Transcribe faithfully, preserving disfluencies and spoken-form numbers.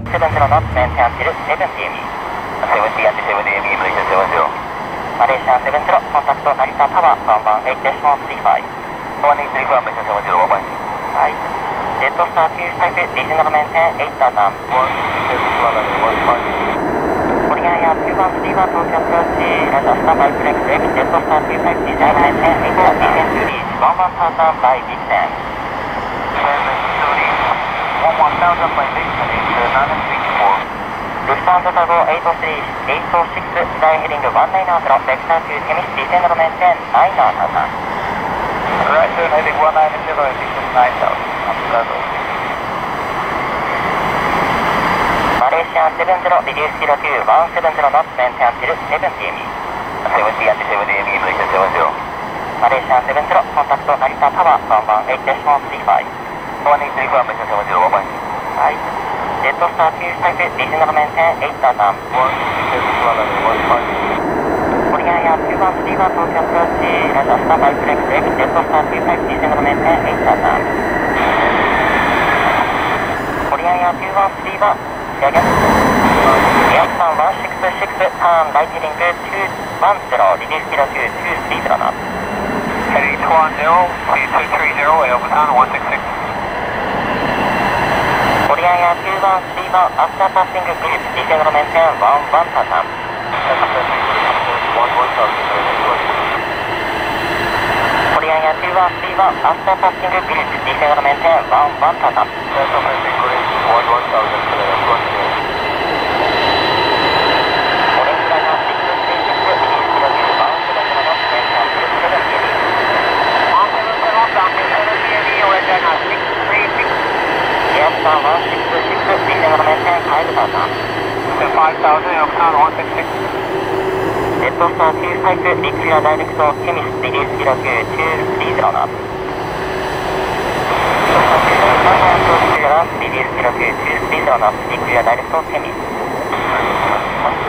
セブンゼロノットメンテナンスセブンティーエムイー。セブンティーアンティセブンティーエムイー、マレーシアセブンゼロ。マレーシアセブンゼロ、コンタクト成田タワー、ワンワンエイトデシモスリーファイブ。ワンエイトスリーファイブ、マレーシアセブンゼロ、ワンワン。はい。ジェットスターきゅうタイプ、リージナルメンテンエイトタウザン。ワンセブンワンワンワン。コリアンエアきゅうワンスリーワン東京アプローチ、ラジャースターバイプレックス、ジェットスターきゅうタイプ、リージナルメンテンエイトタウザン。リーチ、ワンワンタウザンバイビッテン。ワンワンタウザンバイビッテン、ナインスリーフォー。ルフタンザタゴエイトスリー、エイトシックス、大ヘディングワンナインアウトロ、ベクターきゅう、テミス、ディセンドルメンテン、ナインアウトロ。Right, turn heading one nine zero, descend nine thousand, Amsterdam. マレーシアセブンゼロ、リデュースゼロきゅう、ワンセブンゼロノットメンテナンスセブンティーエムイー。セブンティーアンティセブンティーエムイー、マレーシアセブンゼロ。マレーシアセブンゼロ、コンタクト成田タワー、ワンワンエイトデシモスリーファイブ。ワンエイトスリーファイブ、マレーシアセブンゼロ、ワンワン。はい。ジェットスターきゅうタイプ、リージナルメンテンエイトタウザン。ワンセブンワンワンワン。コリアンエアきゅうワンスリーワン東京アプローチ、ラジャースターバイプレックス、ジェットスターきゅうタイプ、リージナルメンテンエイトタウザン。コリアンエアきゅうワンスリーワン、仕上げ。エアスパンワンシックスシックス、ターン、ライトヘディングにワンゼロ、リデュースゼロきゅう、にスリーゼロノット。Heading two one zero, P two three zero, Elbasan one six six。コリアンエアきゅうワンスリーワン、アフターパッシング技術、ディセンドルメンテンワンワンタウザン。コリアンエアきゅうワンスリーワン、アフターパッシング技術、ディセンドルメンテンワンワンタウザン。ワンシックスシックス、リージナルメンテンファイブタウザン。ファイブタウザン、エルカワンシックスシックス。ジェットスターきゅうタイプ、リクリアダイレクト、テミス、リデュースゼロきゅう、にスリーゼロノット。リデュースゼロきゅう、にスリーゼロノット、リクリアダイレクト、テミス。